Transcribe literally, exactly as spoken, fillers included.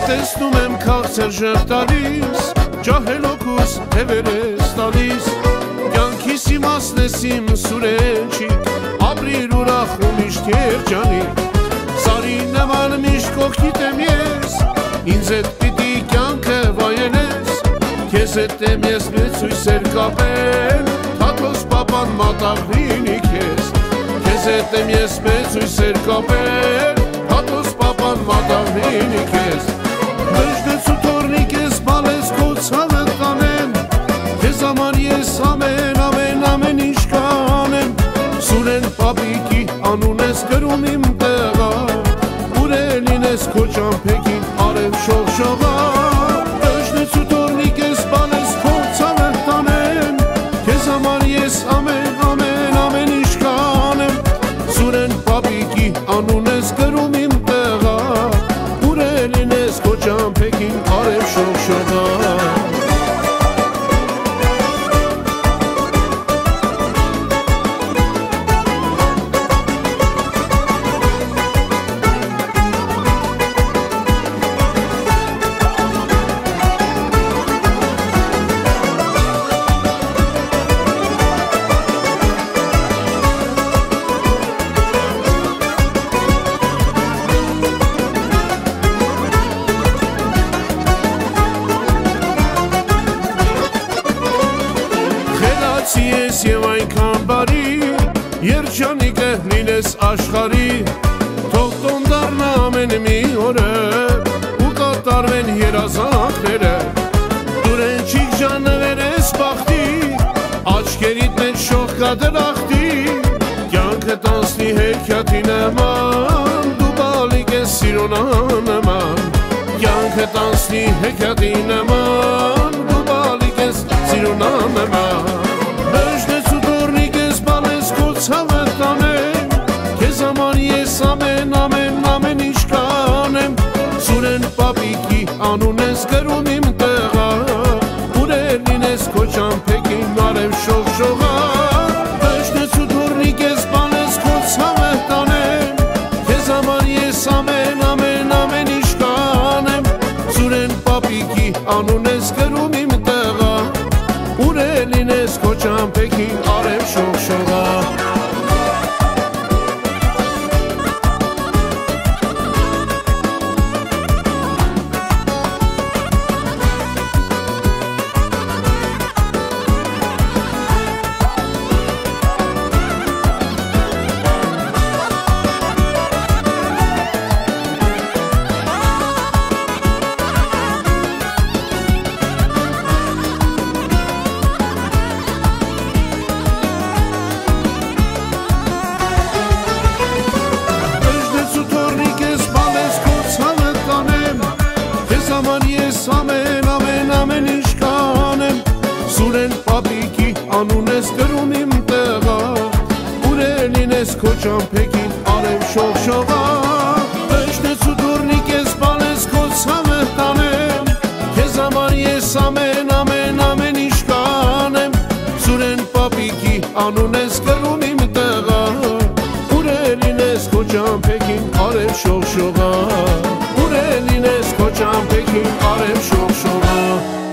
տեսնում եմ քաղցր ժխտալիս, ջահելոքուս թևեր ես տալիս, կյանքիս իմաստն ես իմ սուրենչիկ, ապրիր ուրախ ու միշտ երջանիկ, սարի նման միշտ կողքիդ եմ ես, ինձ էդ պիտի կյանքը վայելես, քեզ էդ եմ ես մեծ հույսեր կապել, թաթոս պապան մատաղ լինի քեզ, քեզ էդ եմ ես մեծ հույսեր կապել, թաթոս պապան մատաղ լինի քեզ, Մժդեց ու թորնիկ ես բալես քո ցավը կանեմ, քեզ համար ես ամեն ամեն ամեն ինչ կանեմ, Սուրեն պապիկի անուն ես գրում իմ տեղա, ուր է լինես քո ճամփեքին արև շողշողա, Մժդեց ու թորնիկ ես բալես քո ցավը կանեմ, քեզ համար ես ամեն ամեն ամեն ինչ կանեմ, Սուրեն պապիկի անուն ես գրում իմ տեղա, ուր է լինես քո ճամփեքին արև շողշողա Ես և այնքան բարի, երջանիկը լինես աշխարի, թող տոն դառնա ամեն մի օրը, ու կատարվեն երազանքները, Դուրենչիկ ժանվեր ես բախտի, աչքերիդ մեջ շող կա դրախտի, կյանքը տանցնի հեքիաթի նման, դու բալիկ ես սիրունա նման, կյանքը տանցնի հեքիաթի նման, դու բալիկ ես սիրունա նման, Մժդեց ու թորնիկ ես բալես քո ցավը տանեմ, քեզ համար ես ամեն ամեն ամեն ինչ կանեմ, Սուրեն պապիկի անուն ես գրում իմ տեղա, ուր է լինես քո ճամփեքին արև շողշողա, Մժդեց ու թորնիկ ես բալես քո ցավը տանեմ, քեզ համար ես ամեն ամեն ամեն ինչ կանեմ, Սուրեն պապիկի անուն ես գրում իմ տեղա, ուր է լինես քո ճամփեքին արև շողշողա Ամեն ամեն ամեն ինչ կանեմ, Սուրեն պապիկի անուն ես գրում իմ տեղա, ուր է լինես քո ճամփեքին արև շողշողա, Մժդեց ու թորնիկ ես բալես քո ցավը տանեմ, քեզ համար ես ամեն ամեն ամեն ինչ կանեմ, Սուրեն պապիկի անուն ես գրում իմ տեղա, ուր է լինես քո ճամփեքին արև շողշողա, ուր է լինես քո ճամփեքին արև շողշողա